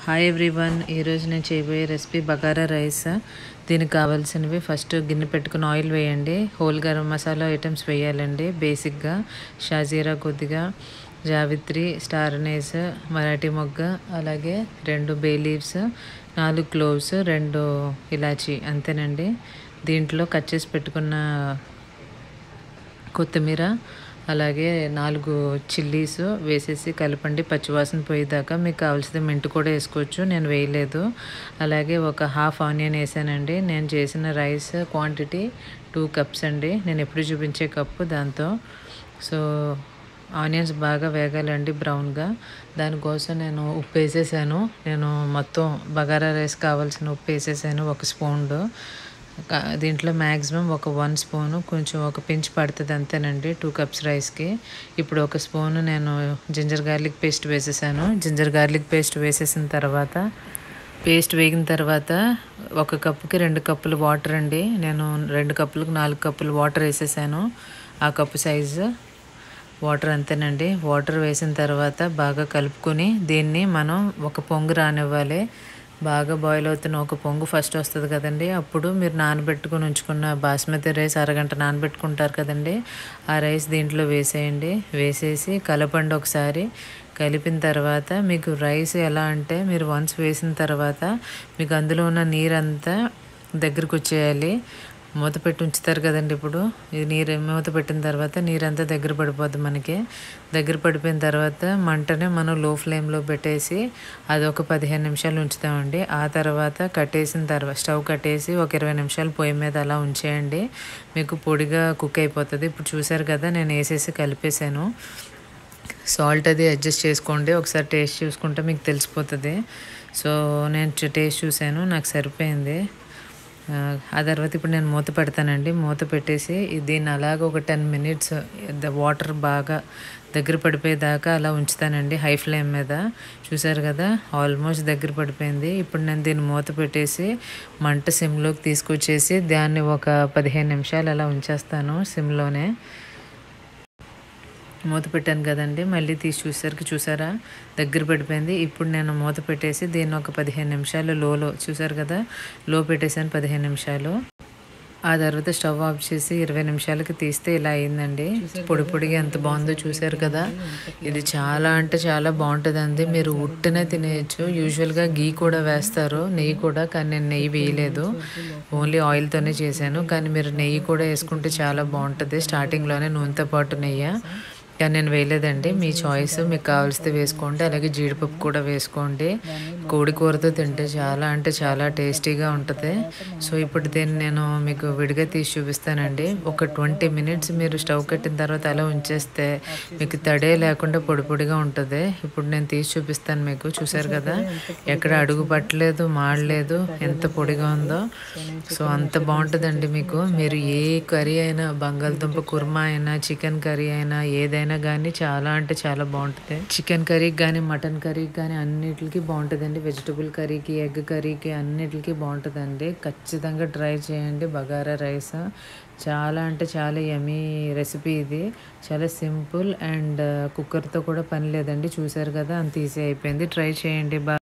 Hi everyone, ఈరోజు నేను చేయబోయే రెసిపీ బగారా రైస్. దీనికి కావాల్సినవి ఫస్ట్ గిన్నె పెట్టుకుని ఆయిల్ వేయండి. హోల్ గరం మసాలా ఐటమ్స్ వేయాలండి. బేసిక్గా షాజీరా కొద్దిగా, జావిత్రి, స్టార్ అనేస్, మరాఠీ మొగ్గ, అలాగే 2 బే లీవ్స్, 4 క్లోవ్స్, 2 ఇలాచీ, అంతేనండి. దీంట్లో కట్ చేసి పెట్టుకున్న కొత్తిమీర, అలాగే 4 చిల్లీస్ వేసేసి కలపండి పచ్చివాసన పోయేదాకా. మీకు కావాల్సిన మెంటు కూడా వేసుకోవచ్చు, నేను వేయలేదు. అలాగే ఒక హాఫ్ ఆనియన్ వేసానండి. నేను చేసిన రైస్ క్వాంటిటీ 2 కప్స్ అండి, నేను ఎప్పుడు చూపించే కప్పు దాంతో. సో ఆనియన్స్ బాగా వేగాలండి బ్రౌన్గా. దానికోసం నేను ఉప్పు వేసేసాను. నేను మొత్తం బగారా రైస్ కావాల్సిన ఉప్పు వేసేసాను, 1 స్పూన్. దీంట్లో మ్యాక్సిమం ఒక 1 స్పూను, కొంచెం ఒక పించ్ పడుతుంది అంతేనండి 2 కప్స్ రైస్కి. ఇప్పుడు 1 స్పూను నేను జింజర్ గార్లిక్ పేస్ట్ వేసేసాను. జింజర్ గార్లిక్ పేస్ట్ వేసేసిన తర్వాత, పేస్ట్ వేగిన తర్వాత 1 కప్పుకి 2 కప్పులు వాటర్ అండి. నేను 2 కప్పులకు 4 కప్పులు వాటర్ వేసేసాను, ఆ కప్పు సైజు వాటర్ అంతేనండి. వాటర్ వేసిన తర్వాత బాగా కలుపుకొని దీన్ని మనం ఒక పొంగు రానివ్వాలి. బాగా బాయిల్ అవుతున్న ఒక పొంగు ఫస్ట్ వస్తుంది కదండి, అప్పుడు మీరు నానబెట్టుకుని ఉంచుకున్న బాస్మతి రైస్ అరగంట నానబెట్టుకుంటారు కదండి, ఆ రైస్ దీంట్లో వేసేయండి. వేసేసి కలపండి ఒకసారి. కలిపిన తర్వాత మీకు రైస్ ఎలా అంటే, మీరు వన్స్ వేసిన తర్వాత మీకు అందులో ఉన్న నీరంతా దగ్గరకు వచ్చేయాలి. మూత పెట్టి ఉంచుతారు కదండి. ఇప్పుడు ఈ నీరు మూత పెట్టిన తర్వాత నీరంతా దగ్గర పడిపోద్ది మనకి. దగ్గర పడిపోయిన తర్వాత మంటని మనం లో ఫ్లేమ్లో పెట్టేసి అది ఒక 15 నిమిషాలు ఉంచుతామండి. ఆ తర్వాత కట్టేసిన తర్వాత స్టవ్ కట్టేసి ఒక 20 నిమిషాలు పొయ్యి మీద అలా ఉంచేయండి. మీకు పొడిగా కుక్ అయిపోతుంది. ఇప్పుడు చూసారు కదా, నేను వేసేసి కలిపేసాను. సాల్ట్ అది అడ్జస్ట్ చేసుకోండి, ఒకసారి టేస్ట్ చూసుకుంటే మీకు తెలిసిపోతుంది. సో నేను టేస్ట్ చూసాను, నాకు సరిపోయింది. ఆ తర్వాత ఇప్పుడు నేను మూత పెడతానండి. మూత పెట్టేసి దీన్ని అలాగ ఒక 10 మినిట్స్ వాటర్ బాగా దగ్గర పడిపోయేదాకా అలా ఉంచుతానండి హై ఫ్లేమ్ మీద. చూసారు కదా, ఆల్మోస్ట్ దగ్గర పడిపోయింది. ఇప్పుడు నేను దీన్ని మూత పెట్టేసి మంట సిమ్లోకి తీసుకొచ్చేసి దాన్ని ఒక 15 నిమిషాలు అలా ఉంచేస్తాను సిమ్లోనే. మూత పెట్టాను కదండి, మళ్ళీ తీసి చూసేసరికి చూసారా దగ్గర పడిపోయింది. ఇప్పుడు నేను మూత పెట్టేసి దీన్ని ఒక 15 నిమిషాలు లోలో, చూసారు కదా, లో పెట్టేసాను 15 నిమిషాలు. ఆ తర్వాత స్టవ్ ఆఫ్ చేసి 20 నిమిషాలకి తీస్తే ఇలా అయిందండి. పొడి పొడిగా ఎంత బాగుందో చూసారు కదా. ఇది చాలా అంటే చాలా బాగుంటుందండి. మీరు ఉట్టినే తినేయచ్చు. యూజువల్గా గీ కూడా వేస్తారు, నెయ్యి కూడా, కానీ నేను నెయ్యి వేయలేదు, ఓన్లీ ఆయిల్తోనే చేశాను. కానీ మీరు నెయ్యి కూడా వేసుకుంటే చాలా బాగుంటుంది, స్టార్టింగ్లోనే నూనెతో పాటు నెయ్యి. కానీ నేను వేయలేదండి, మీ చాయిస్, మీకు కావాల్సితే వేసుకోండి. అలాగే జీడిపప్పు కూడా వేసుకోండి. కోడి కూరతో తింటే చాలా అంటే చాలా టేస్టీగా ఉంటుంది. సో ఇప్పుడు దీన్ని నేను మీకు విడిగా తీసి చూపిస్తానండి. ఒక 20 మినిట్స్ మీరు స్టవ్ కట్టిన తర్వాత అలా ఉంచేస్తే మీకు తడే లేకుండా పొడి పొడిగా ఉంటుంది. ఇప్పుడు నేను తీసి చూపిస్తాను మీకు. చూసారు కదా, ఎక్కడ అడుగు పట్టలేదు, మాడలేదు, ఎంత పొడిగా ఉందో. సో అంత బాగుంటుందండి మీకు. మీరు ఏ కర్రీ అయినా, బంగాళదుంప కుర్మా అయినా, చికెన్ కర్రీ అయినా, ఏదైనా కానీ చాలా అంటే చాలా బాగుంటుంది. చికెన్ కర్రీకి కానీ, మటన్ కర్రీకి కానీ అన్నిటికి బాగుంటుందండి. వెజిటబుల్ కర్రీకి, ఎగ్ కర్రీకి అన్నిటికీ బాగుంటుందండి. ఖచ్చితంగా ట్రై చేయండి బగారా రైస్. చాలా అంటే చాలా యమీ రెసిపీ ఇది. చాలా సింపుల్ అండ్ కుక్కర్తో కూడా పని లేదండి. చూసారు కదా, అంత ఈజీ అయిపోయింది. ట్రై చేయండి.